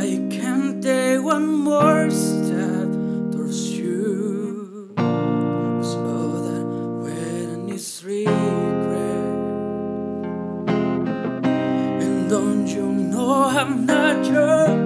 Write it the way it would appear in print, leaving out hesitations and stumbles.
I can't take one more step towards you, 'cause all that waiting is regret. And don't you know I'm not yours?